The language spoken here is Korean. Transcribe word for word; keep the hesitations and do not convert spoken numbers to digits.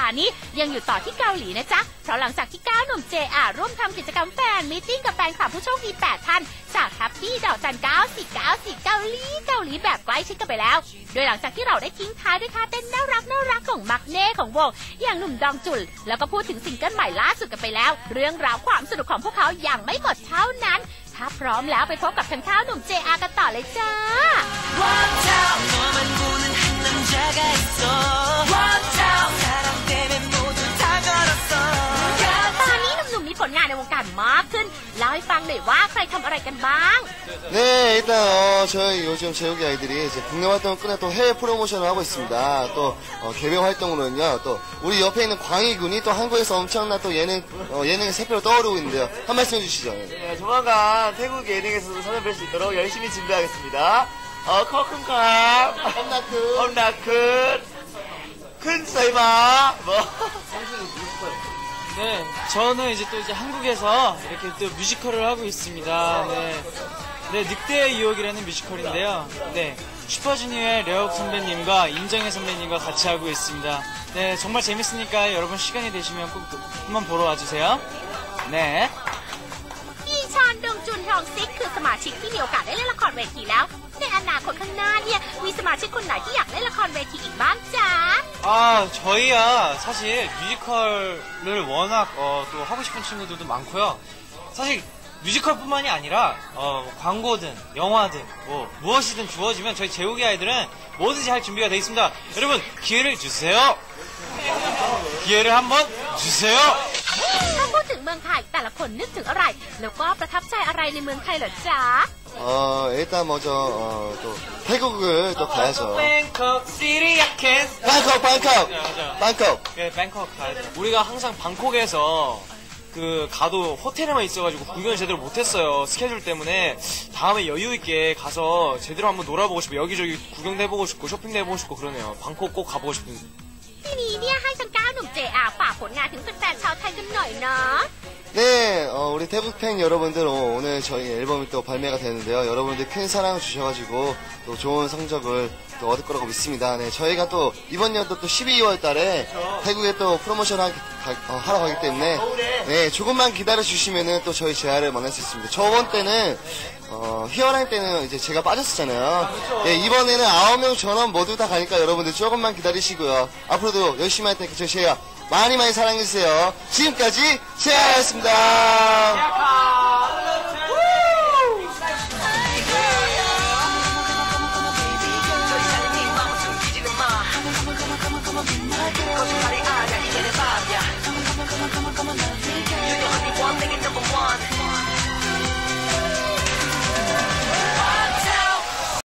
ห์นี้ยังอยู่ต่อที่เกาหลีนะจ๊ะเพราะหลังจากที่เก้าหนุ่มเจอาร่วมทำกิจกรรมแฟนมีตติ้งกับแฟนคลับผู้โชคดีแปดท่านจากแฮปปี้ดาวจันเก้าสี่เก้าสี่เกาหลีเกาหลีแบบใกล้ชิดกันไปแล้วโดยหลังจากที่เราได้ทิ้งท้ายด้วยท่าเต้นน่ารักน่ารักของมักเน่ของวงอย่างหนุ่มดองจุลแล้วก็พูดถึงซิงเกิลใหม่ล่าสุดกันไปแล้วเรื่องราวความสนุกของพวกเขายังไม่หมดเท่านั้นถ้าพร้อมแล้วไปพบกับทั้งเท้าหนุ่มเจอากันต่อเลยจ้าตอนนี้หนุ่มๆมีผลงานในวงการมากขึ้นเล่าให้ฟังหน่อยว่าใครทำอะไรกันบ้าง 네 일단 어, 저희 요즘 재욱이 아이들이 이제 국내 활동을 끝내 또 해외 프로모션을 하고 있습니다. 또 어, 개별 활동으로는요. 또 우리 옆에 있는 광희군이 또 한국에서 엄청난 또 예능 어, 예능의 새표로 떠오르고 있는데요. 한 말씀 해주시죠. 네, 조만간 태국 예능에서도 찾아뵐 수 있도록 열심히 준비하겠습니다. 어, 커큰컵, 엄나큰, 엄나큰, 큰 사이마, 뭐. 네, 저는 이제 또 이제 한국에서 이렇게 또 뮤지컬을 하고 있습니다. 네, 네, 늑대의 유혹이라는 뮤지컬인데요. 네, 슈퍼주니어의 려욱 선배님과 임정혜 선배님과 같이 하고 있습니다. 네, 정말 재밌으니까 여러분 시간이 되시면 꼭 한번 보러 와주세요. 네. อีชอนดงจุนทองซิกคือสมาชิกที่มีโอกาสได้เล่นละครเวทีแล้วในอนาคตข้างหน้าเนี่ยมีสมาชิกคนไหนที่อยากเล่นละครเวทีอีกบ้างจ๊ะ 아, 저희야 사실 뮤지컬을 워낙 어, 또 하고 싶은 친구들도 많고요. 사실 뮤지컬뿐만이 아니라 어, 광고든 영화든 뭐 무엇이든 주어지면 저희 재욱이 아이들은 뭐든지 할 준비가 되어 있습니다. 여러분 기회를 주세요. 기회를 한번 주세요. ถ้าพูดถึงเมืองไทยแต่ละคนนึกถึงอะไรแล้วก็ประทับใจอะไรในเมืองไทยเหรอจ๊ะ 어 일단 먼저 어, 또 태국을 또 가야죠. 뱅콕 시리 야켓. 방콕 방콕 방콕. 예, 뱅콕 가야죠. 우리가 항상 방콕에서 그 가도 호텔에만 있어가지고 구경을 제대로 못했어요. 스케줄 때문에. 다음에 여유 있게 가서 제대로 한번 놀아보고 싶고 여기저기 구경도 해보고 싶고 쇼핑도 해보고 싶고 그러네요. 방콕 꼭 가보고 싶은. ทีนี้เนี่ยให้ทั้งเก้าหนุ่มเจอาฝากผลงานถึงแฟนๆชาวไทยกันหน่อยเนาะ 네, 어, 우리 태국 팬 여러분들 오늘 저희 앨범이 또 발매가 되는데요. 여러분들 큰 사랑 주셔가지고 또 좋은 성적을 또 얻을 거라고 믿습니다. 네, 저희가 또 이번 연도 또 십이월 달에 태국에 또 프로모션 하, 가, 어, 하러 가기 때문에 네, 조금만 기다려 주시면은 또 저희 제아를 만날 수 있습니다. 저번 때는 어, 희열할 때는 이제 제가 빠졌었잖아요. 네, 이번에는 아홉 명 전원 모두 다 가니까 여러분들 조금만 기다리시고요. 앞으로도 열심히 할 테니까 저희 제아 많이 많이 사랑해주세요. 지금까지 제아였습니다.